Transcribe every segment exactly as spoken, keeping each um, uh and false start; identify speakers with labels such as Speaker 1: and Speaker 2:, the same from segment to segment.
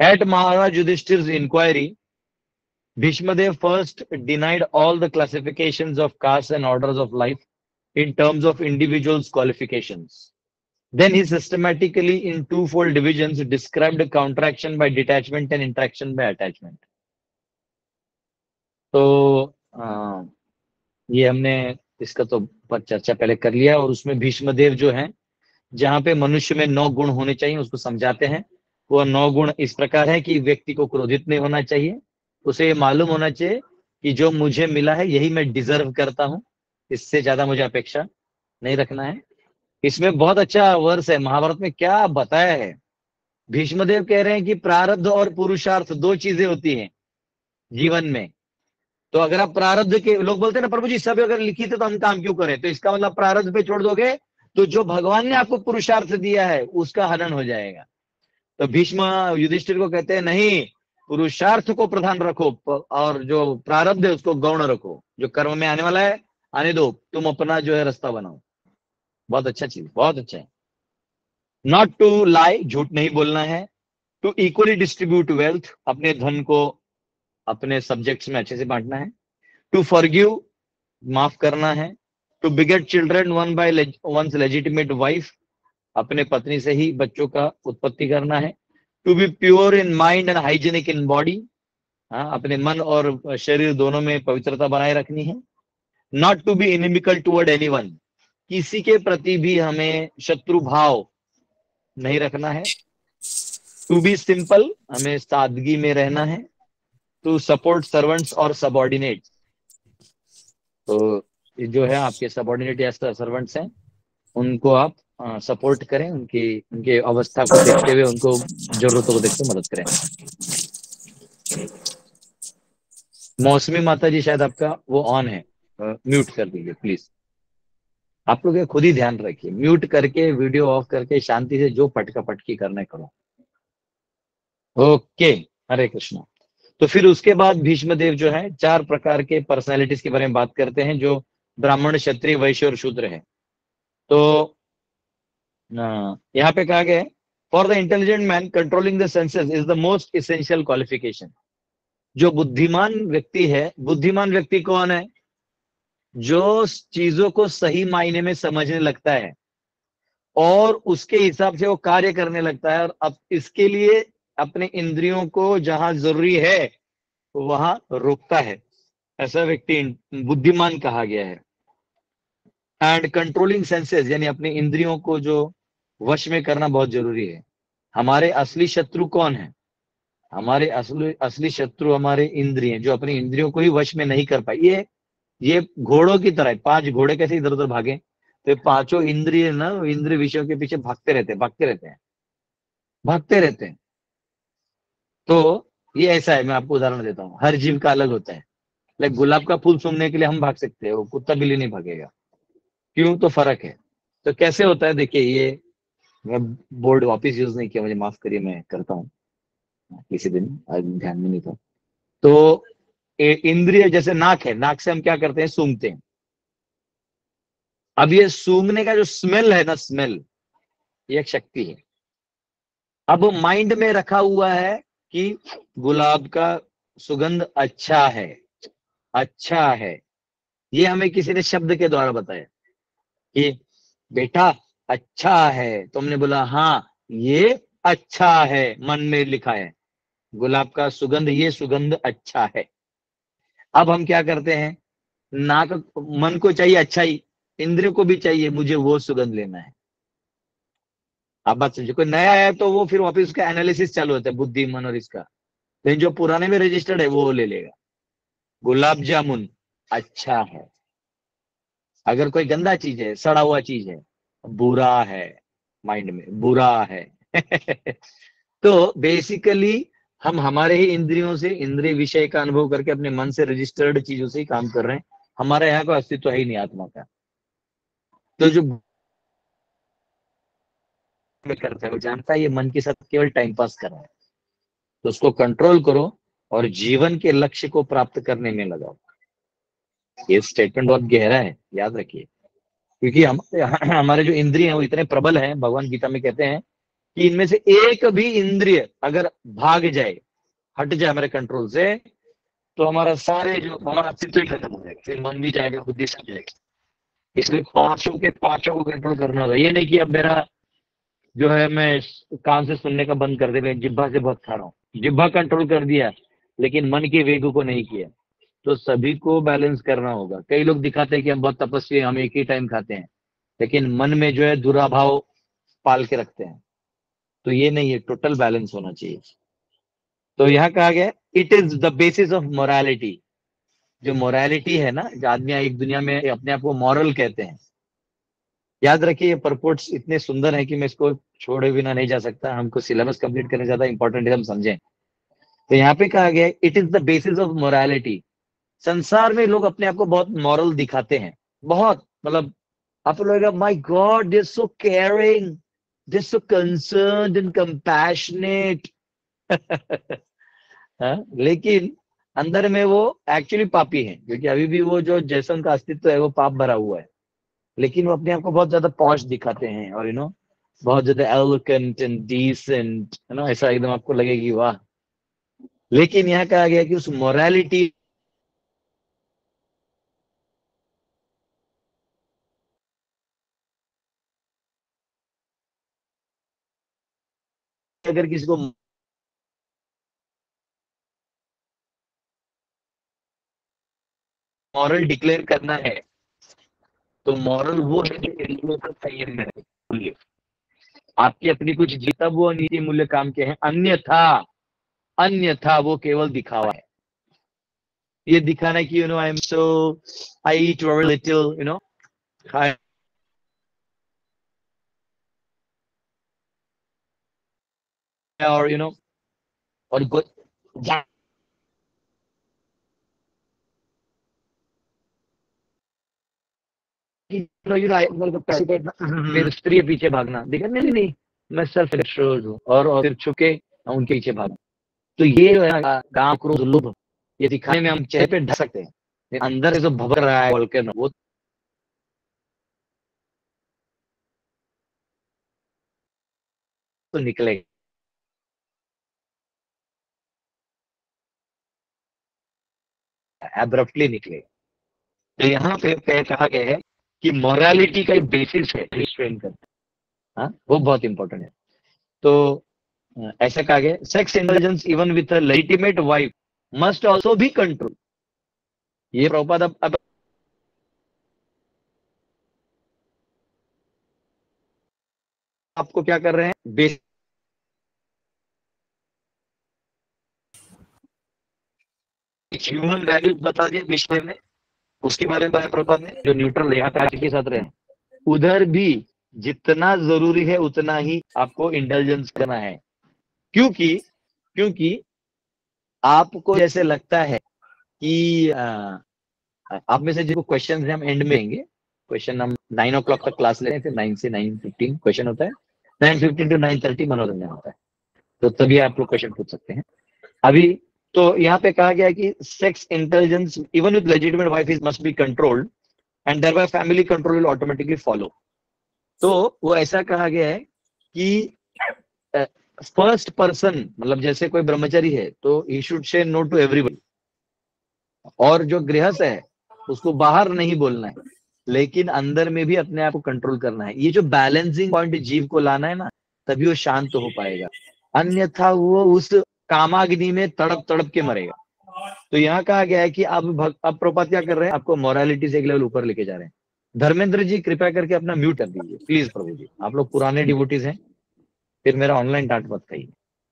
Speaker 1: At Maharaj Yudhishthir's inquiry, Bhishmadev first denied all the classifications of castes and orders of life in terms of individuals' qualifications. Then he systematically, in twofold divisions, described counteraction by detachment and interaction by attachment. तो आ, ये हमने इसका तो पर चर्चा पहले कर लिया, और उसमें भीष्मदेव जो है, जहां पे मनुष्य में नौ गुण होने चाहिए उसको समझाते हैं। वो नौ गुण इस प्रकार है कि व्यक्ति को क्रोधित नहीं होना चाहिए, उसे ये मालूम होना चाहिए कि जो मुझे मिला है यही मैं डिजर्व करता हूं, इससे ज्यादा मुझे अपेक्षा नहीं रखना है। इसमें बहुत अच्छा वर्स है, महाभारत में क्या बताया है। भीष्मदेव कह रहे हैं कि प्रारब्ध और पुरुषार्थ दो चीजें होती हैं जीवन में। तो अगर आप प्रारब्ध के, लोग बोलते हैं ना प्रभु जी सब अगर लिखी थे तो हम काम क्यों करें, तो इसका मतलब प्रारब्ध पे छोड़ दोगे तो जो भगवान ने आपको पुरुषार्थ दिया है उसका हनन हो जाएगा। तो भीष्म युधिष्ठिर को कहते हैं नहीं, पुरुषार्थ को प्रधान रखो और जो प्रारब्ध है उसको गौण रखो, जो कर्म में आने वाला है आने दो, तुम अपना जो है रास्ता बनाओ। बहुत अच्छा चीज, बहुत अच्छा है। नॉट टू लाई, झूठ नहीं बोलना है। टू इक्वली डिस्ट्रीब्यूट वेल्थ, अपने धन को अपने सब्जेक्ट्स में अच्छे से बांटना है। टू फॉरगिव, माफ करना है। To beget children one by once legitimate wife, अपने पत्नी से ही बच्चों का उत्पत्ति करना है। To be pure in mind and hygienic in body, अपने मन और शरीर दोनों में पवित्रता बनाए रखनी है। Not to be inimical toward anyone, किसी के प्रति भी हमें शत्रु भाव नहीं रखना है। टू बी सिंपल, हमें सादगी में रहना है। टू सपोर्ट सर्वेंट्स और सबॉर्डिनेट्स, तो जो है आपके सबॉर्डिनेट या सर्वेंट्स हैं उनको आप सपोर्ट करें, उनकी उनके अवस्था को देखते हुए उनको जरूरतों को देखते हुए मदद करें। मौसमी माता जी शायद आपका वो ऑन है, म्यूट कर दीजिए प्लीज। आप लोग खुद ही ध्यान रखिए, म्यूट करके वीडियो ऑफ करके शांति से जो पटका पटकी करना करो। ओके, हरे कृष्णा। तो फिर उसके बाद भीष्मदेव जो है चार प्रकार के पर्सनालिटीज के बारे में बात करते हैं जो ब्राह्मण, क्षत्रिय, वैश्य और शूद्र है। तो यहाँ पे कहा गया है, for the intelligent man controlling the senses is the most essential qualification. जो बुद्धिमान व्यक्ति है, बुद्धिमान व्यक्ति कौन है? जो चीजों को सही मायने में समझने लगता है और उसके हिसाब से वो कार्य करने लगता है, और अब इसके लिए अपने इंद्रियों को जहां जरूरी है वहां रोकता है, ऐसा व्यक्ति बुद्धिमान कहा गया है। एंड कंट्रोलिंग सेंसेस, यानी अपने इंद्रियों को जो वश में करना बहुत जरूरी है। हमारे असली शत्रु कौन है? हमारे असली असली शत्रु हमारे इंद्रिय, जो अपनी इंद्रियों को ही वश में नहीं कर पाई। ये ये घोड़ों की तरह, पांच घोड़े कैसे इधर उधर भागे, तो पांचों इंद्रिय ना इंद्रिय विषयों के पीछे भागते रहते हैं भागते रहते हैं भागते रहते हैं। तो ये ऐसा है, मैं आपको उदाहरण देता हूँ, हर जीव का अलग होता है। लाइक गुलाब का फूल सूंघने के लिए हम भाग सकते हैं, वो कुत्ता बिल्ली नहीं भागेगा। क्यों? तो फर्क है। तो कैसे होता है देखिए, ये मैं बोर्ड वापस यूज नहीं किया, मुझे माफ करिए, मैं करता हूँ किसी दिन, आज ध्यान में नहीं था। तो इंद्रिय जैसे नाक है, नाक से हम क्या करते हैं? सूंघते हैं। अब ये सूंघने का जो स्मेल है ना, स्मेल, ये एक शक्ति है। अब माइंड में रखा हुआ है कि गुलाब का सुगंध अच्छा है, अच्छा है। ये हमें किसी ने शब्द के द्वारा बताया कि बेटा अच्छा है, तो हमने बोला हाँ ये अच्छा है, मन में लिखा है गुलाब का सुगंध, ये सुगंध अच्छा है। अब हम क्या करते हैं? नाक, मन को चाहिए अच्छाई, इंद्रियों को भी चाहिए मुझे वो सुगंध लेना है। आप बात समझो, कोई नया है तो वो फिर वापस उसका एनालिसिस चालू होता है, बुद्धि, मन और इसका। लेकिन जो पुराने में रजिस्टर्ड है वो ले लेगा। गुलाब जामुन अच्छा है। अगर कोई गंदा चीज है, सड़ा हुआ चीज है, बुरा है, माइंड में बुरा है। तो बेसिकली हम हमारे ही इंद्रियों से, इंद्रिय विषय का अनुभव करके अपने मन से रजिस्टर्ड चीजों से ही काम कर रहे हैं। हमारे यहाँ का अस्तित्व है ही नहीं आत्मा का। तो जो करता है वो जानता है ये मन के साथ केवल टाइम पास कर रहा है, तो उसको कंट्रोल करो और जीवन के लक्ष्य को प्राप्त करने में लगाओ। ये स्टेटमेंट बहुत गहरा है, याद रखिए, क्योंकि हम हमारे जो इंद्रिय हैं वो इतने प्रबल हैं, भगवान गीता में कहते हैं कि इनमें से एक भी इंद्रिय अगर भाग जाए, हट जाए हमारे कंट्रोल से, तो हमारा सारे जो हमारा अस्तित्व ही खत्म हो जाएगा, फिर मन भी जाएगा, बुद्धि सब जाएगी। इसलिए पांचों के पांचों को कंट्रोल करना होगा। ये नहीं कि अब मेरा जो है मैं कान से सुनने का बंद कर दे, मैं जिब्भा से बहुत खा रहा हूँ, जिब्भा कंट्रोल कर दिया लेकिन मन के वेग को नहीं किया। तो सभी को बैलेंस करना होगा। कई लोग दिखाते हैं कि हम बहुत तपस्वी हैं, हम एक ही टाइम खाते हैं, लेकिन मन में जो है दुराभाव पाल के रखते हैं। तो ये नहीं है, टोटल बैलेंस होना चाहिए। तो यहाँ कहा गया it is the basis of morality. जो मोरालिटी है ना, जो आदमी एक दुनिया में अपने आप को मॉरल कहते हैं, याद रखिए ये परपोर्ट्स इतने सुंदर हैं कि मैं इसको छोड़े बिना नहीं जा सकता। हमको सिलेबस कंप्लीट करने ज्यादा इंपॉर्टेंट है, हम समझें। तो यहाँ पे कहा गया it is the basis of morality. संसार में लोग अपने आप को बहुत मॉरल दिखाते हैं, बहुत, मतलब आप लोग my God they are so caring, they are so concerned and compassionate. लेकिन अंदर में वो एक्चुअली पापी हैं, क्योंकि अभी भी वो जो जैसा उनका अस्तित्व है वो पाप भरा हुआ है। लेकिन वो अपने आप को बहुत ज्यादा पॉश दिखाते हैं, और यू नो बहुत ज्यादा एलोकेंट एंड डिसेंट, है ना, ऐसा एकदम आपको लगेगी वाह। लेकिन यहाँ कहा गया कि उस मोरालिटी अगर किसी को मॉरल डिक्लेयर करना है, तो मॉरल वो है जो इंद्रियों का संयम में है। आपकी अपनी कुछ जी, तब वो नीति मूल्य काम के हैं, अन्यथा अन्यथा वो केवल दिखावा है। ये दिखाना कि you know I am so, I eat very little, you know, और यू नो, और फिर स्त्री पीछे भागना, देखा नहीं नहीं मैं सेल्फ एश्योर्ड हूँ, और और फिर छुपके उनके पीछे भागना। तो ये जो है ना काम, क्रोध, लोभ, ये दिखाने में हम चेहरे पे ढक सकते हैं, अंदर से जो भभक रहा है वोल्केनो, वो तो निकलेगा, एब्रप्टली निकलेगा। तो यहाँ पे कहा गया है कि मोरालिटी का एक बेसिस है ट्रेन करता है, हाँ, वो बहुत इंपॉर्टेंट है। तो ऐसा कहा गया sex intelligence even with a legitimate wife must also be control. ये प्रभुपाद अब, अब आपको क्या कर रहे हैं, बेसिक ह्यूमन वैल्यूज बता दिए विषय में, उसके बारे में बताया प्रभुपाद ने, जो न्यूट्रल यहाँ पे आज के साथ रहे। उधर भी जितना जरूरी है उतना ही आपको इंटेलिजेंस करना है, क्योंकि क्योंकि आपको जैसे लगता है कि आ, आप में से जो क्वेश्चन हम एंड में लेंगे, क्वेश्चन हम नाइन ओ क्लॉक तक क्लास लेते हैं, फिर नाइन से नाइन फिफ्टीन क्वेश्चन होता है, nine fifteen to nine thirty मनोरंजन होता है, तो तभी आप लोग क्वेश्चन पूछ सकते हैं अभी। तो यहाँ पे कहा गया है कि sex intelligence even with legitimate wife is must be controlled and thereby family control will automatically follow. तो वो ऐसा कहा गया है कि फर्स्ट पर्सन, मतलब जैसे कोई ब्रह्मचारी है तो he should say no to everybody, और जो गृहस्थ है उसको बाहर नहीं बोलना है, लेकिन अंदर में भी अपने आप को कंट्रोल करना है। ये जो बैलेंसिंग पॉइंट जीव को लाना है ना, तभी वो शांत हो पाएगा, अन्यथा वो उस कामाग्नि में तड़प तड़प के मरेगा। तो यहाँ कहा गया है कि अब अब प्रभुपाद क्या कर रहे हैं, आपको मोरालिटी से एक लेवल ऊपर लेके जा रहे हैं। धर्मेंद्र जी कृपया करके अपना म्यूट कर दीजिए प्लीज प्रभु जी, आप लोग पुराने डिवोटीज हैं, फिर मेरा ऑनलाइन डांट मत खाइए।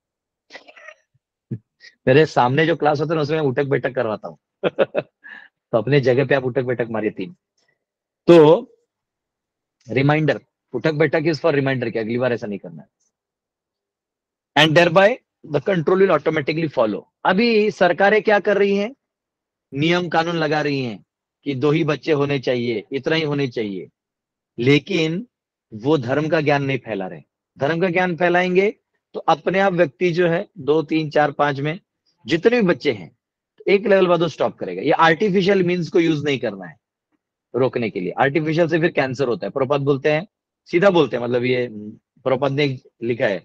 Speaker 1: मेरे सामने जो क्लास होता है ना उसमें उठक बैठक करवाता हूँ तो अपने जगह पे आप उठक बैठक मारिए तीन। तो रिमाइंडर, उठक बैठक इज फॉर रिमाइंडर कि अगली बार ऐसा नहीं करना है, and thereby the control will automatically follow. अभी सरकारें क्या कर रही हैं, नियम कानून लगा रही हैं कि दो ही बच्चे होने चाहिए, इतना ही होने चाहिए, लेकिन वो धर्म का ज्ञान नहीं फैला रहे। धर्म का ज्ञान फैलाएंगे तो अपने आप व्यक्ति जो है दो तीन चार पांच में जितने भी बच्चे हैं एक लेवल बाद वो स्टॉप करेगा। ये आर्टिफिशियल मीन्स को यूज नहीं करना है रोकने के लिए, आर्टिफिशियल से फिर कैंसर होता है। प्रभुपाद बोलते हैं, सीधा बोलते हैं, मतलब ये प्रभुपाद ने लिखा है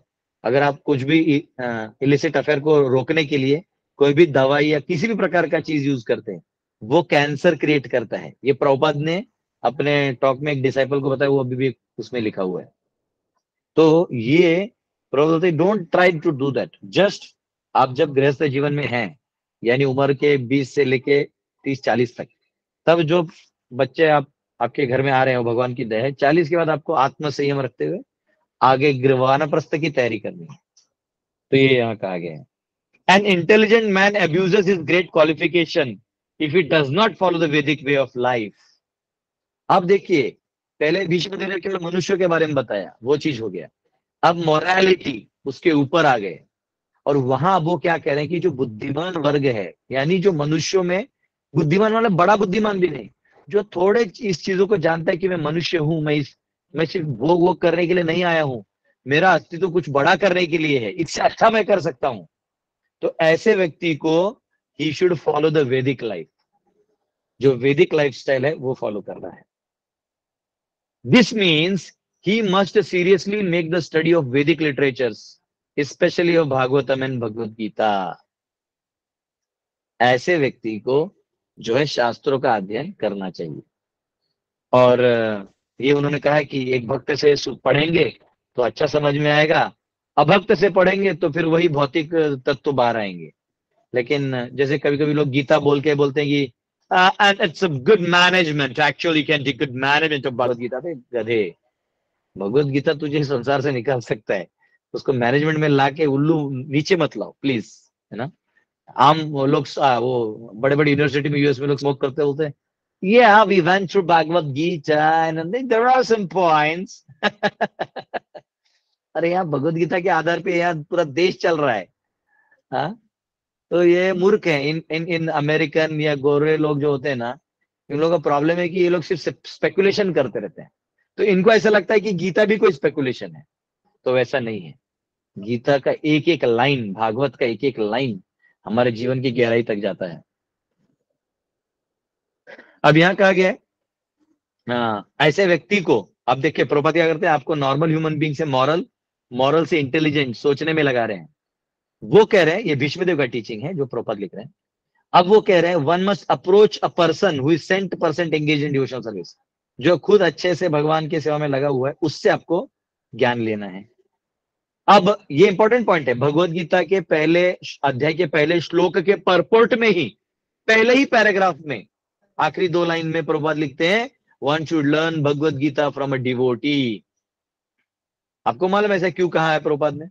Speaker 1: अगर आप कुछ भी इलिसिट अफेयर को रोकने के लिए कोई भी दवाई या किसी भी प्रकार का चीज यूज करते हैं, वो कैंसर क्रिएट करता है। ये प्रभुपाद ने अपने टॉक में एक डिसाइपल को बताया, वो अभी भी उसमें लिखा हुआ है। तो ये Prabhupada, don't try to do that. Just आप जब गृहस्थ जीवन में हैं, यानी उम्र के बीस से लेके तीस चालीस तक, तब जो बच्चे आप आपके घर में आ रहे हो, भगवान की दया है, चालीस के बाद आपको आत्म संयम रखते हुए आगे वानप्रस्थ की तैयारी करनी है। तो ये यहाँ कहा गया है, an intelligent man abuses his great qualification if he does not follow the Vedic way of life. अब देखिए, पहले भीष्म देव ने केवल मनुष्य के बारे में बताया, वो चीज हो गया। अब मोरालिटी उसके ऊपर आ गए, और वहां वो क्या कह रहे हैं कि जो बुद्धिमान वर्ग है, यानी जो मनुष्यों में बुद्धिमान वाला, बड़ा बुद्धिमान भी नहीं, जो थोड़े इस चीजों को जानता है कि मैं मनुष्य हूं, मैं इस मैं सिर्फ वो वो करने के लिए नहीं आया हूं, मेरा अस्तित्व कुछ बड़ा करने के लिए है, इससे अच्छा मैं कर सकता हूं। तो ऐसे व्यक्ति को he should follow the Vedic life, जो वैदिक लाइफस्टाइल है वो फॉलो करना है। This means he must seriously make the study of Vedic literatures, specially of Bhagavatam and Bhagavad Gita. ऐसे व्यक्ति को जो है शास्त्रों का अध्ययन करना चाहिए। और ये उन्होंने कहा कि एक भक्त से पढ़ेंगे तो अच्छा समझ में आएगा, अभक्त से पढ़ेंगे तो फिर वही भौतिक तत्व बाहर आएंगे। लेकिन जैसे कभी कभी लोग गीता बोल के बोलते हैं कि and it's a good management, actually can take good management of Bhagavad Gita. गधे, भगवद गीता तुझे संसार से निकाल सकता है, उसको मैनेजमेंट में लाके उल्लू नीचे मत लाओ प्लीज, है ना। आम लोग वो बड़े बड़े यूनिवर्सिटी में, यूएस में लोग स्मोक करते होते हैं, yeah we went through Bhagavad Gita and then there are some points अरे यहाँ भगवद गीता के आधार पे यहाँ पूरा देश चल रहा है। हाँ, तो ये मूर्ख है। इन इन इन अमेरिकन या गोरे लोग जो होते हैं ना, इन लोगों का प्रॉब्लम है कि ये लोग सिर्फ स्पेकुलेशन करते रहते हैं। तो इनको ऐसा लगता है कि गीता भी कोई स्पेकुलेशन है, तो वैसा नहीं है। गीता का एक एक लाइन, भागवत का एक एक लाइन हमारे जीवन की गहराई तक जाता है। अब यहाँ कहा गया है, हाँ, ऐसे व्यक्ति को, अब देखिए प्रभुपाद क्या करते हैं, आपको नॉर्मल ह्यूमन बीइंग से मॉरल, मॉरल से इंटेलिजेंट सोचने में लगा रहे हैं। वो कह रहे हैं, ये भीष्मदेव का टीचिंग है जो प्रभुपाद लिख रहे हैं। अब वो कह रहे हैं, one must approach a person who is cent percent engage in devotional service, जो खुद अच्छे से भगवान की सेवा में लगा हुआ है, उससे आपको ज्ञान लेना है। अब ये इंपॉर्टेंट पॉइंट है, भगवत गीता के पहले अध्याय के पहले श्लोक के परपोर्ट में ही, पहले ही पैराग्राफ में आखिरी दो लाइन में प्रभुपाद लिखते हैं, one should learn Bhagavat Gita from a devotee. आपको मालूम ऐसा क्यों कहा है प्रभुपाद ने?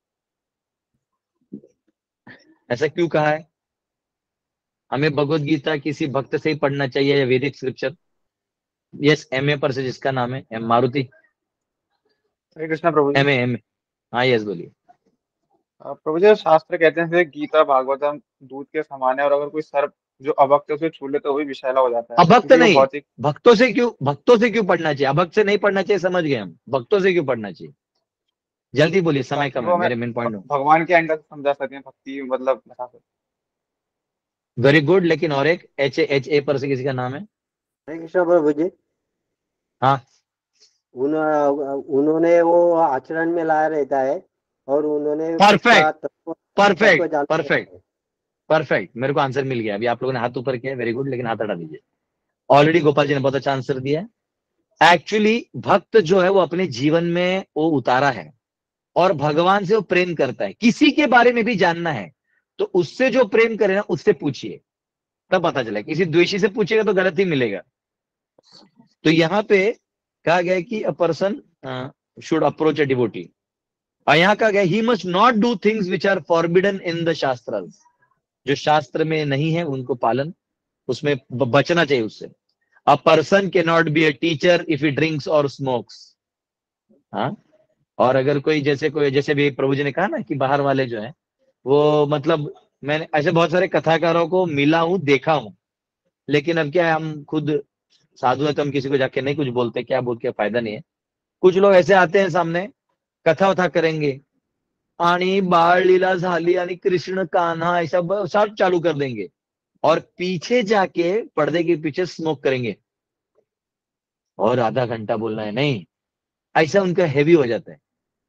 Speaker 1: ऐसा क्यों कहा है? हमें भगवत गीता किसी भक्त से ही पढ़ना चाहिए या वैदिक स्क्रिप्चर? यस, एमए पर से जिसका नाम है एम मारुति।
Speaker 2: हरे कृष्णा प्रभु जी।
Speaker 1: एमए एमए हाँ, यस बोलिए।
Speaker 2: प्रभु जी, शास्त्र कहते हैं जैसे गीता भागवतम दूध के समान है, और अगर कोई सर्प जो अभक्त है उसे छू ले तो वो भी विषैला हो जाता है,
Speaker 1: अभक्त
Speaker 2: क्योंकि वो
Speaker 1: नहीं,
Speaker 2: भौतिक।
Speaker 1: भक्तों से क्यों, भक्तों से क्यों पढ़ना चाहिए? अभक्त से नहीं पढ़ना चाहिए, समझ गए हम। भक्तों से क्यों पढ़ना चाहिए? जल्दी बोलिए, समय
Speaker 2: ताकि
Speaker 1: कम
Speaker 2: वो
Speaker 1: है,
Speaker 2: हमें
Speaker 1: मेरे मेन
Speaker 2: भ-
Speaker 1: पॉइंट।
Speaker 2: भगवान के अंदर समझा सकें, भक्ति मतलब बता सकें।
Speaker 1: Very good. लेकिन और एक एच एच ए पर से किसी का नाम है?
Speaker 3: हरे कृष्ण प्रभु जी।
Speaker 1: हाँ,
Speaker 3: उन्हों- उन्होंने वो आचरण में लाया रहता है, और उन्होंने उसका
Speaker 1: परफेक्ट
Speaker 3: तत्व तत्व
Speaker 1: परफेक्ट
Speaker 3: जान
Speaker 1: परफेक्ट परफेक्ट, मेरे को आंसर मिल गया। अभी आप लोगों ने हाथ ऊपर किया, वेरी गुड, लेकिन हाथ हटा दीजिए। ऑलरेडी गोपाल जी ने बहुत अच्छा आंसर दिया है। एक्चुअली भक्त जो है वो अपने जीवन में वो उतारा है, और भगवान से वो प्रेम करता है। किसी के बारे में भी जानना है तो उससे जो प्रेम करे ना, उससे पूछिए, तब पता चलेगा। किसी द्वेषी से पूछेगा तो गलत ही मिलेगा। तो यहाँ पे कहा गया है कि a person should approach a devotee, और यहाँ कहा गया he must not do things which are forbidden in the shastras, जो शास्त्र में नहीं है उनको पालन, उसमें ब- बचना चाहिए उससे। A person can not be a teacher if he drinks और स्मोक्स। हाँ, और अगर कोई, जैसे कोई, जैसे भी प्रभु जी ने कहा ना कि बाहर वाले जो है वो, मतलब मैंने ऐसे बहुत सारे कथाकारों को मिला हूं, देखा हूं, लेकिन अब क्या है, हम खुद साधु है तो हम किसी को जाके नहीं कुछ बोलते, क्या बोल के फायदा नहीं है। कुछ लोग ऐसे आते हैं सामने, कथा वथा करेंगे, आणि बाळ लीला झाली आणि कृष्ण कान्हा ऐसा ब- सब चालू कर देंगे, और पीछे जाके पर्दे के पीछे स्मोक करेंगे, और आधा घंटा बोलना है नहीं, ऐसा उनका हैवी हो जाता है।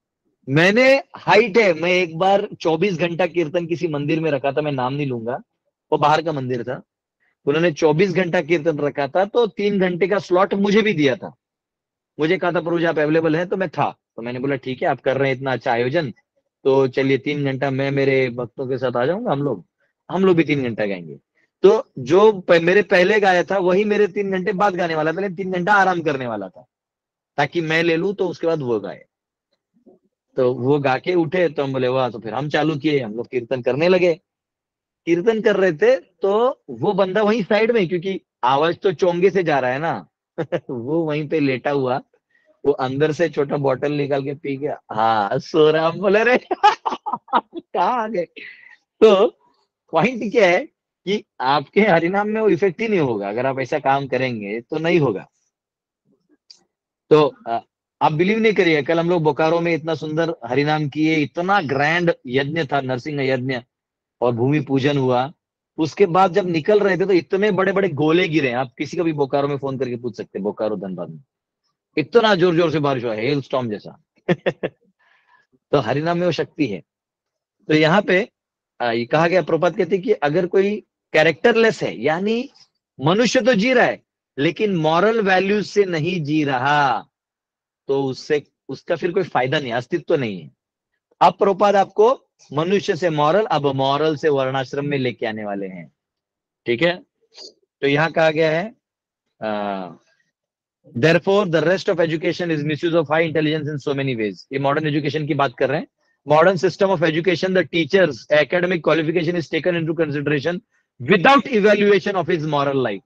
Speaker 1: मैंने हाइट है, मैं एक बार चौबीस घंटा कीर्तन किसी मंदिर में रखा था, मैं नाम नहीं लूंगा, वो बाहर का मंदिर था। उन्होंने चौबीस घंटा कीर्तन रखा था, तो तीन घंटे का स्लॉट मुझे भी दिया था। मुझे कहा था प्रभु जी आप अवेलेबल हैं, तो मैं था। तो मैंने बोला ठीक है, आप कर रहे हैं इतना अच्छा आयोजन, तो चलिए तीन घंटा मैं मेरे भक्तों के साथ आ जाऊंगा, हम लोग हम लोग भी तीन घंटा गाएंगे। तो जो प, मेरे पहले गाया था वही मेरे तीन घंटे बाद गाने वाला, पहले तीन घंटा आराम करने वाला था ताकि मैं ले लूं, तो उसके बाद वो गाए। तो वो गा के उठे, तो हम बोले वाह, तो फिर हम चालू किए, हम लोग कीर्तन करने लगे। कीर्तन कर रहे थे, तो वो बंदा वहीं साइड में, क्योंकि आवाज तो चोंगे से जा रहा है ना वो वहीं पे लेटा हुआ, वो अंदर से छोटा बॉटल निकाल के पी गया, हाँ सो रहा। हम बोले रे कहाँ आ गए। तो पॉइंट क्या है कि आपके हरिनाम में वो इफेक्ट ही नहीं होगा, अगर आप ऐसा काम करेंगे तो नहीं होगा। तो अ, आप बिलीव नहीं करिए, कल हम लोग बोकारो में इतना सुंदर हरिनाम किए, इतना ग्रैंड यज्ञ था, नरसिंह यज्ञ, और भूमि पूजन हुआ। उसके बाद जब निकल रहे थे तो इतने बड़े बड़े गोले गिरे, आप किसी का भी बोकारो में फोन करके पूछ सकते हैं, बोकारो धनबाद में इतना जोर जोर से बारिश हुआ, हेल स्टॉर्म जैसा तो हरिनाम में वो शक्ति है। तो यहाँ पे आ, ये कहा गया, प्रभुपाद कहते हैं कि अगर कोई कैरेक्टरलेस है, यानी मनुष्य तो जी रहा है लेकिन मॉरल वैल्यूज से नहीं जी रहा, तो उससे उसका फिर कोई फायदा नहीं, अस्तित्व तो नहीं है। अब प्रभुपाद आपको मनुष्य से मॉरल, अब मॉरल से वर्णाश्रम में लेके आने वाले हैं। ठीक है, तो यहाँ कहा गया है, therefore the rest of education is misuse of high intelligence in so many ways. ये मॉडर्न एजुकेशन की बात कर रहे हैं। Modern system of education, the teachers academic qualification is taken into consideration without evaluation of his moral life.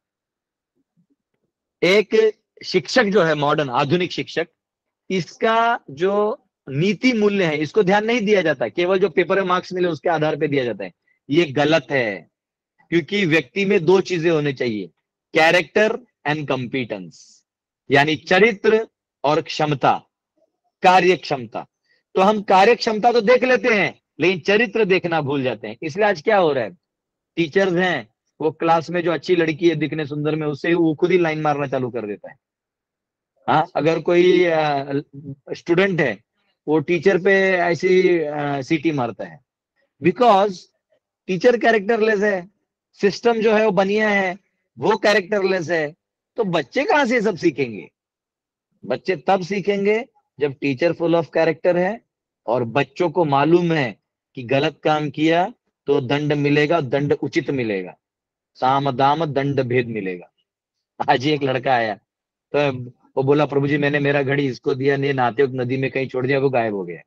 Speaker 1: एक शिक्षक जो है, मॉडर्न आधुनिक शिक्षक, इसका जो नीति मूल्य है इसको ध्यान नहीं दिया जाता, केवल जो पेपर में मार्क्स मिले उसके आधार पर दिया जाता है। ये गलत है, क्योंकि व्यक्ति में दो चीजें होनी चाहिए, कैरेक्टर एंड कंपिटेंस, यानी चरित्र और क्षमता, कार्य क्षमता। तो हम कार्य क्षमता तो देख लेते हैं लेकिन चरित्र देखना भूल जाते हैं। इसलिए आज क्या हो रहा है, टीचर्स हैं, वो क्लास में जो अच्छी लड़की है दिखने सुंदर में, उससे वो खुद ही लाइन मारना चालू कर देता है। हाँ, अगर कोई स्टूडेंट है, वो टीचर पे ऐसी सीटी मारता है, बिकॉज टीचर कैरेक्टरलेस है, सिस्टम जो है वो बनिया है, वो कैरेक्टरलेस है। तो बच्चे कहां से सब सीखेंगे? बच्चे तब सीखेंगे जब टीचर फुल ऑफ कैरेक्टर है और बच्चों को मालूम है कि गलत काम किया तो दंड मिलेगा, दंड उचित मिलेगा, साम दाम दंड भेद मिलेगा। आज ही एक लड़का आया, तो वो बोला प्रभु जी मैंने मेरा घड़ी इसको दिया, नहीं नहाते वक्त नदी में कहीं छोड़ दिया, वो गायब हो गया।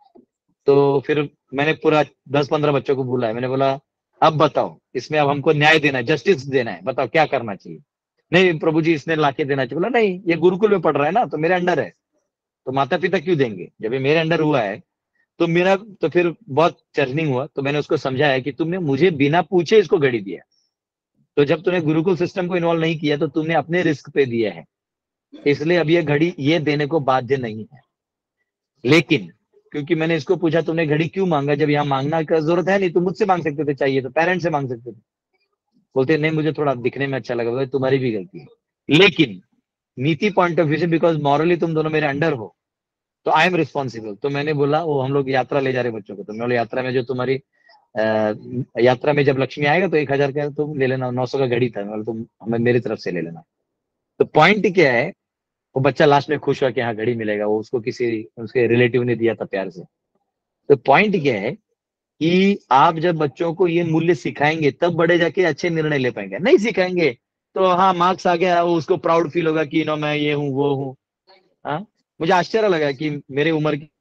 Speaker 1: तो फिर मैंने पूरा दस पंद्रह बच्चों को बुलाया, मैंने बोला अब बताओ, इसमें अब हमको न्याय देना है, जस्टिस देना है, बताओ क्या करना चाहिए। नहीं प्रभु जी इसने लाके देना चाहिए। बोला नहीं, ये गुरुकुल में पढ़ रहा है ना, तो मेरे अंडर है, तो माता पिता क्यों देंगे? जब ये मेरे अंडर हुआ है तो मेरा तो फिर बहुत चर्निंग हुआ। तो मैंने उसको समझाया कि तुमने मुझे बिना पूछे इसको घड़ी दिया, तो जब तूने गुरुकुल सिस्टम को इन्वॉल्व नहीं किया तो तुमने अपने रिस्क पे दिया है, इसलिए अब ये घड़ी ये देने को बाध्य नहीं है। लेकिन क्योंकि मैंने इसको पूछा तुमने घड़ी क्यों मांगा, जब यहाँ मांगना का जरूरत है नहीं, तुम मुझसे मांग सकते थे, चाहिए तो पेरेंट्स से मांग सकते थे। बोलते नहीं मुझे थोड़ा दिखने में अच्छा लगा। बोले तुम्हारी भी गलती है, लेकिन नीति पॉइंट ऑफ व्यू से, बिकॉज मॉरली तुम दोनों मेरे अंडर हो, तो आई एम रिस्पॉन्सिबल। तो मैंने बोला वो हम लोग यात्रा ले जा रहे बच्चों को, तो मैं बोला यात्रा में जो तुम्हारी अ, यात्रा में जब लक्ष्मी आएगा तो एक हजार का तुम ले लेना, नौ सौ का घड़ी था, मैं बोला तुम हमें मेरी तरफ से ले लेना। तो पॉइंट क्या है, वो बच्चा लास्ट में खुश हुआ कि हाँ घड़ी मिलेगा, वो उसको किसी उसके रिलेटिव ने दिया था प्यार से। तो पॉइंट क्या है कि आप जब बच्चों को ये मूल्य सिखाएंगे तब बड़े जाके अच्छे निर्णय ले पाएंगे। नहीं सिखाएंगे तो हाँ मार्क्स आ गया, वो उसको प्राउड फील होगा कि नो मैं ये हूँ वो हूँ। हाँ, मुझे आश्चर्य लगा कि मेरे उम्र की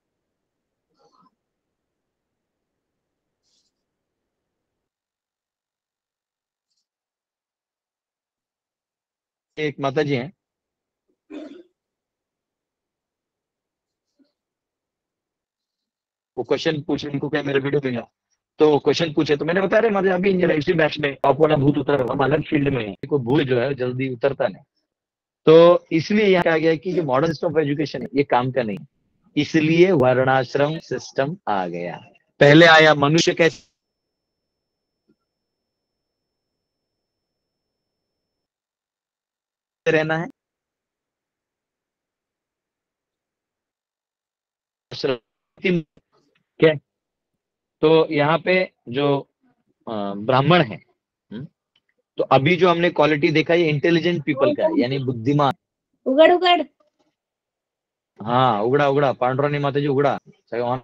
Speaker 1: एक माता जी हैं, वो क्वेश्चन पूछे, उनको क्या मेरे वीडियो में, तो क्वेश्चन पूछे तो मैंने बताया रे हमारे अभी इंजीनियर इसी बैच में टॉप वाला भूत उतर रहा, हम अलग फील्ड में है, को भूत जो है जल्दी उतरता नहीं। तो इसलिए यहाँ कहा गया है कि जो मॉडर्न सिस्टम ऑफ एजुकेशन है ये काम का नहीं, इसलिए वर्णाश्रम सिस्टम आ गया। पहले आया मनुष्य कैसे रहना है, क्या, तो यहाँ पे जो ब्राह्मण है, तो अभी जो हमने क्वालिटी देखा ये इंटेलिजेंट पीपल का है, यानी बुद्धिमान.
Speaker 4: उघड उघड.
Speaker 1: हाँ उघडा उघडा, पांडुरानी माताजी उघडा, सगळं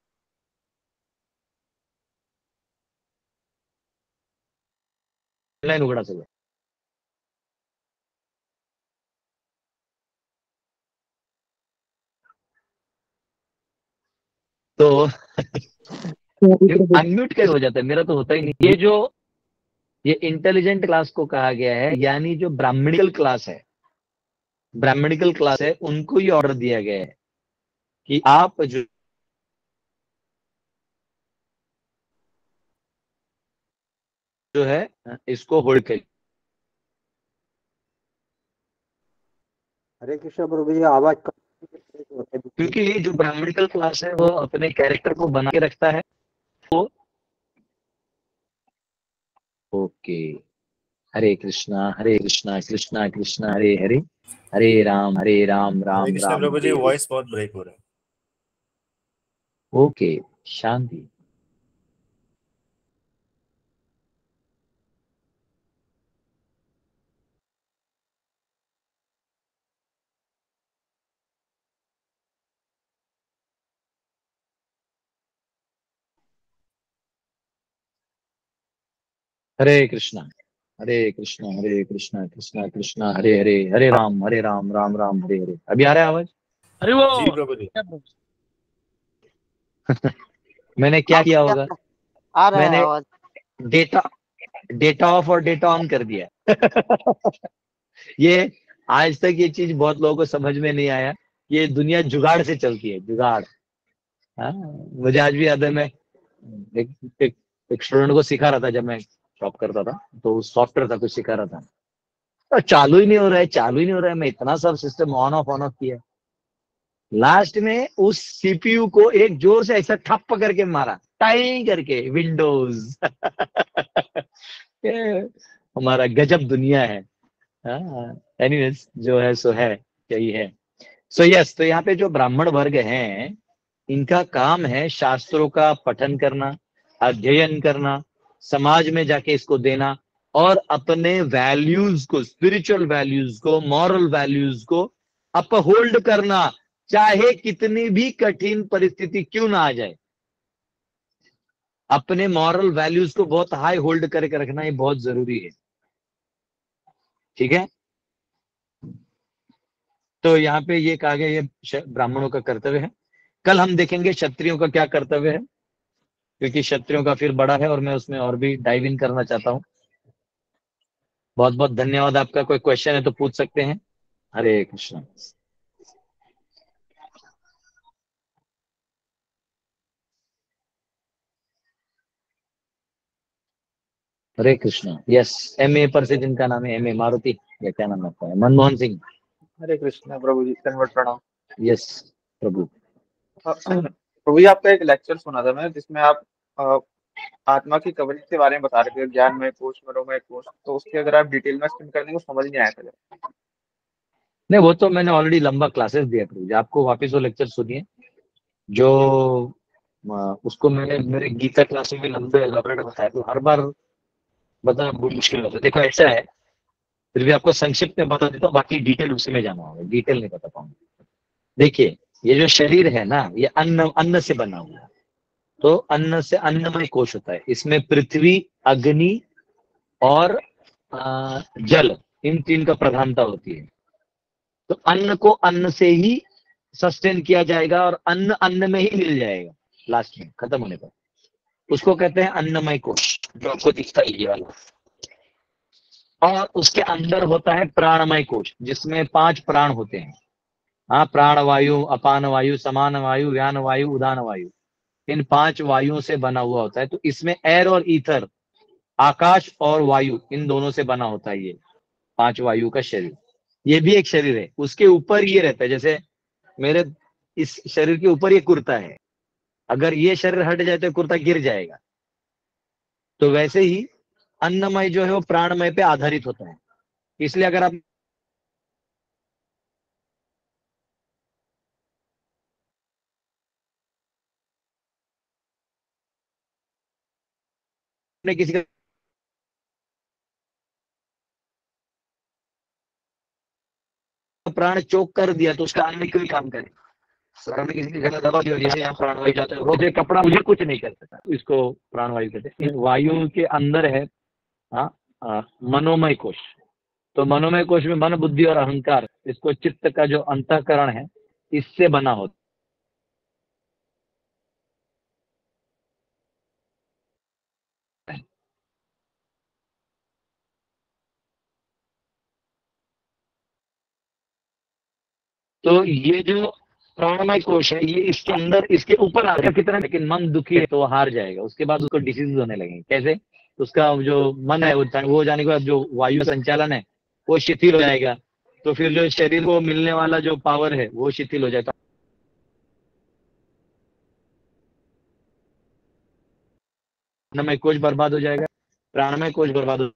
Speaker 1: ऑनलाईन उघडा सगळं. तो अनम्यूट कैसे हो जाता है, मेरा तो होता ही नहीं. ये जो ये इंटेलिजेंट क्लास को कहा गया है, यानी जो ब्राह्मणिकल क्लास है, ब्राह्मणिकल क्लास है, उनको ये ऑर्डर दिया गया है कि आप जो जो है इसको होल्ड करिए.
Speaker 3: हरे कृष्ण प्रभु जी, आवाज कम होता है.
Speaker 1: क्योंकि ये जो ब्राह्मणिकल क्लास है वो अपने कैरेक्टर को बना के रखता है. वो ओके. हरे कृष्णा हरे कृष्णा कृष्णा कृष्णा हरे हरे, हरे राम हरे राम
Speaker 5: हरे
Speaker 1: राम
Speaker 5: कृष्ण
Speaker 1: राम
Speaker 5: प्रभु जी,
Speaker 1: हरे हरे.
Speaker 5: वॉइस बहुत ब्रेक हो रहा है.
Speaker 1: ओके, शांति. हरे कृष्णा हरे कृष्णा हरे कृष्णा कृष्णा कृष्णा हरे हरे, हरे राम हरे राम राम राम हरे हरे. अभी आ रहा है आवाज?
Speaker 6: अरे वो
Speaker 5: जी प्रभु जी.
Speaker 1: मैंने क्या किया होगा,
Speaker 7: आ रहा है
Speaker 1: मैंने
Speaker 7: आवाज.
Speaker 1: डेटा डेटा ऑफ और डेटा ऑन कर दिया. ये आज तक ये चीज बहुत लोगों को समझ में नहीं आया. ये दुनिया जुगाड़ से चलती है, जुगाड़. हाँ, मुझे आज भी याद है, मैं एक, एक, एक स्टूडेंट को सिखा रहा था जब मैं जॉब करता था, तो सॉफ्टवेयर था कुछ सिखा रहा था, तो चालू ही नहीं हो रहा है, चालू ही नहीं हो रहा है. मैं इतना सब system on off on off किया, लास्ट में उस सीपीयू को एक जोर से ऐसा ठप्प करके मारा, टाई करके, विंडोज. हमारा गजब दुनिया है. एनीवेज, जो है सो है, यही है. सो so, यस yes, तो यहाँ पे जो ब्राह्मण वर्ग हैं, इनका काम है शास्त्रों का पठन करना, अध्ययन करना, समाज में जाके इसको देना, और अपने वैल्यूज को, स्पिरिचुअल वैल्यूज को, मॉरल वैल्यूज को अपहोल्ड करना, चाहे कितनी भी कठिन परिस्थिति क्यों ना आ जाए. अपने मॉरल वैल्यूज को बहुत हाई होल्ड करके रखना, ये बहुत जरूरी है. ठीक है, तो यहाँ पे ये कहा गया, ये ब्राह्मणों का कर्तव्य है. कल हम देखेंगे क्षत्रियों का क्या कर्तव्य है, क्योंकि क्षत्रियों का फिर बड़ा है और मैं उसमें और भी डाइव इन करना चाहता हूँ. बहुत बहुत धन्यवाद आपका. कोई क्वेश्चन है तो पूछ सकते हैं. Hare Krishna. Hare Krishna. Yes, M A पर से जिनका नाम है, एम ए मारुति, या क्या नाम आपका है, मनमोहन सिंह.
Speaker 2: हरे कृष्ण प्रभु जी, कन्वर्ट प्रणाम.
Speaker 1: यस प्रभु.
Speaker 2: अ, प्रभु जी, आपका एक लेक्चर सुना था मैंने, जिसमें आप अ, आत्मा की कवरिंग के बारे में बता रहे थे, ज्ञान में कोश, मनोमय कोश. तो उसके अगर आप डिटेल में एक्सप्लेन कर देंगे, समझ नहीं आया था.
Speaker 1: नहीं, वो तो मैंने ऑलरेडी लंबा क्लासेस दिया प्रभु जी, आपको वापस वो लेक्चर सुनिए. जो आ, उसको मैंने मेरे गीता क्लास में भी लंबे एलाबोरेट बताया, तो हर बार बताना बहुत मुश्किल होता है. देखो ऐसा है, फिर भी आपको संक्षिप्त में बता देता हूँ, बाकी डिटेल उसी में जाना होगा, डिटेल नहीं बता पाऊंगा. देखिए, ये जो शरीर है ना, ये अन्न अन्न से बना हुआ है. तो अन्न से अन्नमय कोश होता है. इसमें पृथ्वी, अग्नि और आ, जल, इन तीन का प्रधानता होती है. तो अन्न को अन्न से ही सस्टेन किया जाएगा, और अन्न अन्न में ही मिल जाएगा लास्ट में खत्म होने पर. उसको कहते हैं अन्नमय कोश, जो आपको दिखता है ये वाला. और उसके अंदर होता है प्राणमय कोश, जिसमें पांच प्राण होते हैं. हाँ, प्राण वायु, अपान वायु, समान वायु, व्यान वायु, उदान वायु, इन पांच वायुओं से बना हुआ होता है. तो इसमें एयर और ईथर, आकाश और वायु, इन दोनों से बना होता है ये पांच वायु का शरीर. ये भी एक शरीर है. उसके ऊपर ये रहता है, जैसे मेरे इस शरीर के ऊपर ये कुर्ता है, अगर ये शरीर हट जाए तो कुर्ता गिर जाएगा. तो वैसे ही अन्नमय जो है वो प्राणमय पे आधारित होता है. इसलिए अगर आप ने किसी का प्राण चोक कर दिया तो उसका आदमी क्यों काम करे? सर ने किसी की गला दबा दिया, जैसे यहाँ प्राणवायु जाता है, वो जो कपड़ा मुझे कुछ नहीं कर सकता, इसको प्राणवायु कहते हैं। वायु के अंदर है हाँ हाँ, मनोमय कोश। तो मनोमय कोश में मन, बुद्धि और अहंकार, इसको चित्त का जो अंतःकरण है इससे बना होता है। तो ये जो प्राणमय कोश है ये इसके अंदर, इसके ऊपर आ जाएगा कितना, लेकिन मन दुखी है तो वो हार जाएगा, उसके बाद उसको डिसीज होने लगेंगे। कैसे? उसका जो मन है वो वो जाने के बाद जो वायु संचालन है वो शिथिल हो जाएगा, तो फिर जो शरीर को मिलने वाला जो पावर है वो शिथिल हो जाएगा, प्राणमय कोश बर्बाद हो जाएगा, प्राणमय कोश बर्बाद हो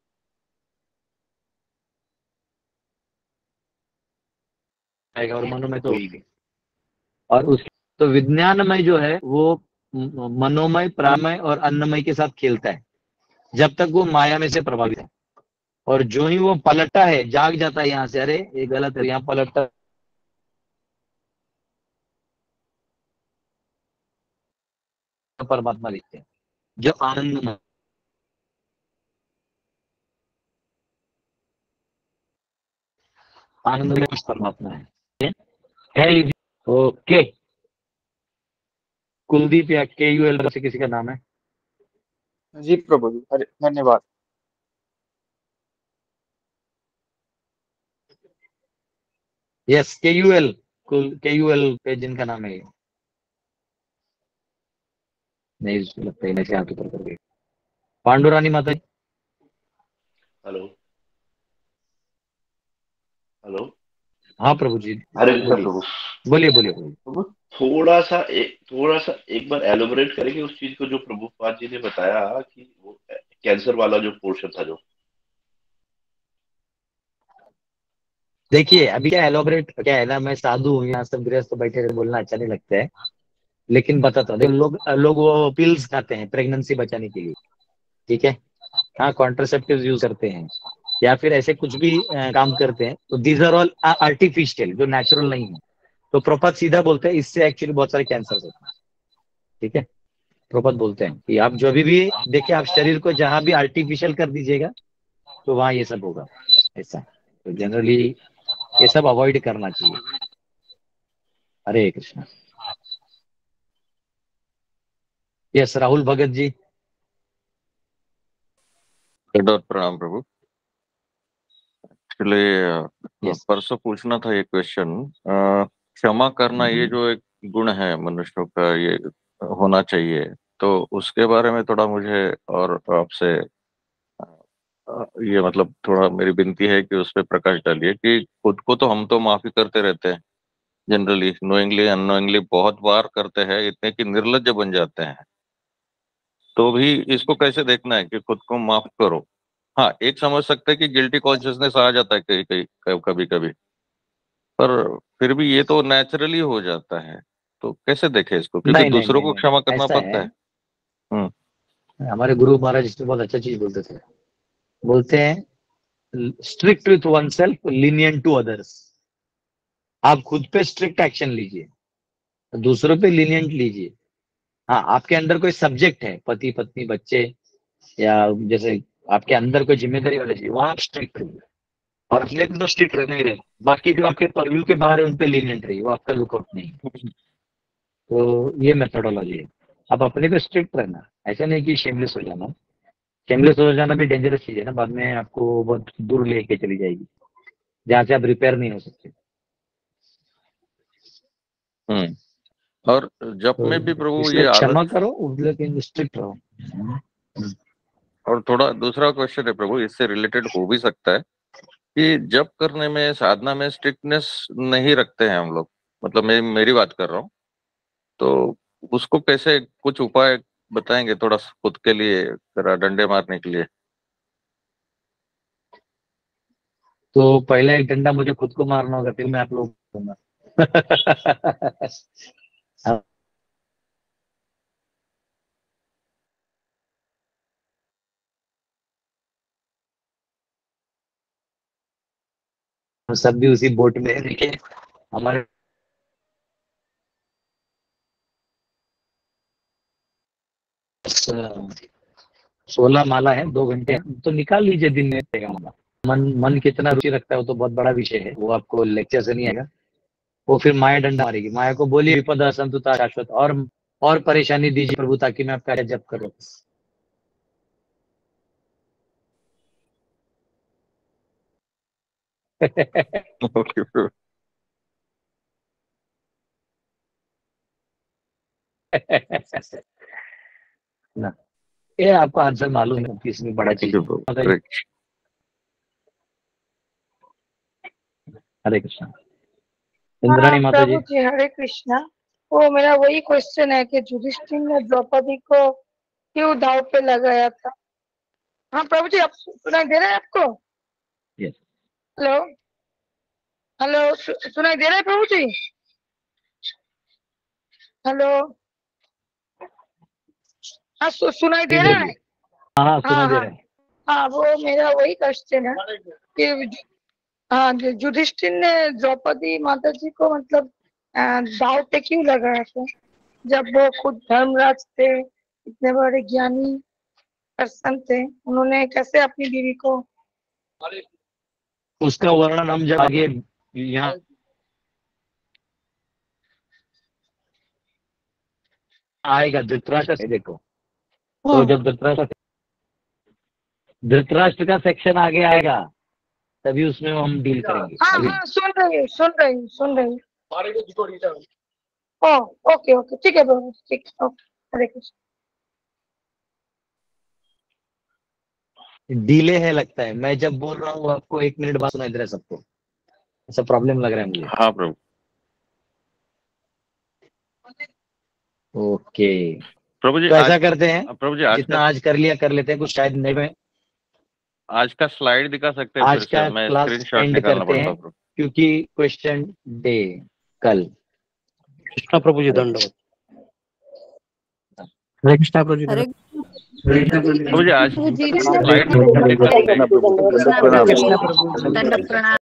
Speaker 1: जाएगा, और मनोमय तो होगी। और उस तो विज्ञानमय जो है वो म- मनोमय, प्राणमय और अन्नमय के साथ खेलता है जब तक वो माया में से प्रभावित है। और जो ही वो पलटता है, जाग जाता है यहाँ से, अरे ये गलत है, यहाँ पलटता, परमात्मा लिखते हैं जो आनंद आनंद में परमात्मा है। है ओके, कुलदीप या के यू एल से किसी का नाम है?
Speaker 2: जी प्रभु जी, अरे धन्यवाद।
Speaker 1: Yes, K U L, K U L पे जिनका नाम है ये। नहीं, उसको लगता है मैं से हाथ ऊपर कर गई। पांडुरानी माता जी।
Speaker 4: Hello hello.
Speaker 1: हाँ प्रभु जी,
Speaker 4: हरे कृष्ण
Speaker 1: बोलिए
Speaker 4: प्रभु।
Speaker 1: बोलिए बोलिए बोलिए।
Speaker 4: प्रभु थोड़ा सा एक थोड़ा सा एक बार एलोबरेट करेंगे उस चीज को जो प्रभुपाद जी ने बताया कि वो कैंसर वाला जो पोर्शन था जो।
Speaker 1: देखिए अभी क्या एलोबरेट क्या है ना, मैं साधु हूँ, यहाँ सब गृहस्थ बैठे रहे, बोलना अच्छा नहीं लगता है, लेकिन बताता हूँ। देखो, लोग लोग वो पिल्स खाते हैं प्रेगनेंसी बचाने के लिए, ठीक है, हाँ, कॉन्ट्रासेप्टिव यूज करते हैं या फिर ऐसे कुछ भी अ, काम करते हैं, तो दीज आर ऑल आर्टिफिशियल, जो नेचुरल नहीं है। तो प्रपद सीधा बोलते हैं इससे एक्चुअली बहुत सारे कैंसर होते हैं, ठीक है। प्रपद बोलते हैं कि आप जो भी भी देखिए, आप शरीर को जहां भी आर्टिफिशियल कर दीजिएगा तो वहां ये सब होगा, ऐसा। तो जनरली ये सब अवॉइड करना चाहिए। हरे कृष्णा। यस, राहुल भगत जी।
Speaker 5: दंडवत प्रणाम प्रभु। Actually
Speaker 1: yes.
Speaker 5: परसों पूछना था ये क्वेश्चन, क्षमा करना ये जो एक गुण है मनुष्यों का, ये होना चाहिए, तो उसके बारे में थोड़ा मुझे और आपसे अ, ये मतलब थोड़ा मेरी विनती है कि उस पर प्रकाश डालिए कि खुद को तो हम तो माफी करते रहते हैं जनरली, नोइंगली अननोइंगली बहुत बार करते हैं, इतने कि निर्लज्ज बन जाते हैं। तो भी इसको कैसे देखना है कि खुद को माफ करो? हाँ, एक समझ सकते हैं कि गिल्टी कॉन्शियसनेस आ जाता है कहीं कहीं कभी कभी, पर फिर भी ये तो नेचुरली हो जाता है। तो कैसे देखें इसको, क्योंकि
Speaker 1: नहीं नहीं
Speaker 5: दूसरों
Speaker 1: नहीं
Speaker 5: को
Speaker 1: नहीं नहीं,
Speaker 5: क्षमा करना
Speaker 1: ऐसा
Speaker 5: पड़ता
Speaker 1: है,
Speaker 5: है। हम्म।
Speaker 1: हमारे गुरु महाराज इसमें बहुत अच्छा चीज बोलते थे, बोलते हैं strict with oneself, lenient to others. आप खुद पे स्ट्रिक्ट एक्शन लीजिए, दूसरों पे लीनियंट लीजिए। हाँ, आपके अंदर कोई सब्जेक्ट है, पति पत्नी बच्चे, या जैसे आपके अंदर कोई जिम्मेदारी वाले चीज, वहां आप स्ट्रिक्ट रहिए, और अपने पे तो स्ट्रिक्ट रहना ही रहे, बाकी जो आपके परव्यू के बाहर है उन पे लीनियंट रहिए, वो आपका लुकआउट नहीं है। तो ये मेथोडोलॉजी है, आप अपने पे स्ट्रिक्ट रहना, ऐसा नहीं कि शेमलेस हो जाना। शेमलेस हो जाना भी डेंजरस चीज है ना, बाद में आपको बहुत दूर लेके चली जाएगी जहाँ से आप रिपेयर नहीं हो सकते।
Speaker 5: हम्म। और जप
Speaker 1: तो
Speaker 5: में भी प्रभु
Speaker 1: इसलिए
Speaker 5: ये आदत।
Speaker 1: क्षमा करो, लेकिन स्ट्रिक्ट रहो। हम्म,
Speaker 5: और थोड़ा दूसरा क्वेश्चन है प्रभु, इससे रिलेटेड हो भी सकता है कि जप करने में, साधना में स्ट्रिक्टनेस नहीं रखते हैं हम लोग, मतलब मैं मेरी बात कर रहा हूँ, तो उसको कैसे, कुछ उपाय बताएंगे थोड़ा खुद के लिए, जरा डंडे मारने के लिए?
Speaker 1: तो पहले एक डंडा मुझे खुद को मारना होगा, फिर मैं आप लोग को दूंगा। सब भी उसी बोट में है। देखिए हमारे सोलह माला है, दो घंटे हैं, तो निकाल लीजिए दिन में रहेगा माला। मन मन कितना रुचि रखता है वो तो बहुत बड़ा विषय है, वो आपको लेक्चर से नहीं आएगा। वो फिर माया डंडा मारेगी, माया को बोलिए विपद असंतुता शाश्वत, और और परेशानी दीजिए प्रभु ताकि मैं आपका जप करूं।
Speaker 5: ओके प्रभु।
Speaker 1: ना ये आपको आंसर मालूम है कि इसमें बड़ा चीज
Speaker 5: थैंक यू प्रभु। हरे कृष्ण।
Speaker 1: हरे कृष्ण। इंद्राणी
Speaker 6: हाँ
Speaker 1: माता जी।
Speaker 6: प्रभु जी हरे कृष्णा। वो मेरा वही क्वेश्चन है कि युधिष्ठिर ने द्रौपदी को क्यों दाव पे लगाया था। हाँ प्रभु जी, आप सुनाई दे रहा है आपको?
Speaker 1: यस।
Speaker 6: हेलो हेलो, सु- सुनाई दे रहा है प्रभु जी? हेलो, हाँ सु, सुनाई दे रहा है?
Speaker 1: हाँ हाँ
Speaker 6: हाँ
Speaker 1: सुनाई दे
Speaker 6: हाँ
Speaker 1: रहा है।
Speaker 6: हाँ, वो मेरा वही क्वेश्चन है कि यु- हाँ जो युधिष्ठिर ने द्रौपदी माता जी को मतलब अ, दाव पे क्यों लगाया था, जब वो खुद धर्मराज थे, इतने बड़े ज्ञानी पर्सन थे, उन्होंने कैसे अपनी बीवी को।
Speaker 1: उसका वर्णन हम जब आगे यहाँ आएगा धृतराष्ट्र से, देखो तो जब धृतराष्ट्र धृतराष्ट्र का सेक्शन आगे आएगा तभी उसमें हम डील करेंगे।
Speaker 6: हाँ
Speaker 1: अभी
Speaker 6: हाँ सुन रही हूँ सुन रही हूँ सुन रही हूँ। ओ ओके ओके ठीक है प्रभु, ठीक है, ओके हरे कृष्ण।
Speaker 1: डिले है लगता है, मैं जब बोल रहा हूँ आपको एक मिनट बाद सुनाई दे रहा है सबको, ऐसा प्रॉब्लम लग रहा है मुझे।
Speaker 5: हाँ प्रभु।
Speaker 1: ओके
Speaker 5: प्रभु जी
Speaker 1: तो ऐसा
Speaker 5: आज
Speaker 1: करते हैं,
Speaker 5: प्रभु जी आज
Speaker 1: जितना
Speaker 5: का
Speaker 1: आज कर लिया कर लेते हैं, कुछ शायद नहीं में
Speaker 5: आज का स्लाइड दिखा सकते हैं
Speaker 1: आज
Speaker 5: फिर से?
Speaker 1: का
Speaker 5: मैं
Speaker 1: क्लास
Speaker 5: स्क्रीनशॉट
Speaker 1: एंड
Speaker 5: निकालना
Speaker 1: करते
Speaker 5: पड़ता
Speaker 1: हैं
Speaker 5: प्रभु।
Speaker 1: क्योंकि क्वेश्चन डे कल।
Speaker 7: कृष्णा प्रभु जी दंडवत। हरे कृष्णा प्रभु जी।
Speaker 8: हरे
Speaker 5: प्रभु जी आज
Speaker 8: प्रभु जी
Speaker 5: स्लाइड दिखा सकते हैं?
Speaker 8: कृष्णा प्रभु
Speaker 7: कृष्णा प्रभु।
Speaker 8: दंड प्रणाम।